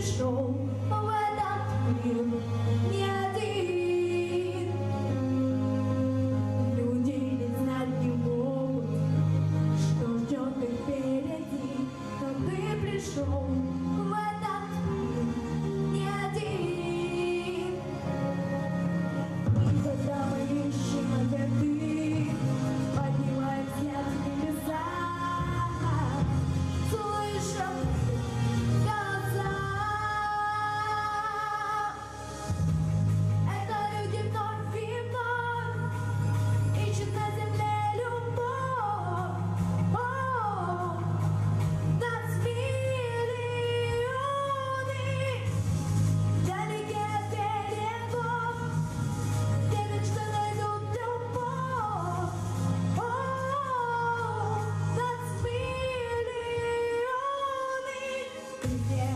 пришел в этот мир не один. Люди ведь знать не могут, что ждет их впереди, но ты пришел в этот мир не один. И когда мы ищем ответы, поднимаем взгляд в небеса, слышим голоса. Это люди вновь и вновь ищут на земле любовь. О, нас миллионы, далеки от берегов, где мечты найдут любовь. О, нас миллионы, где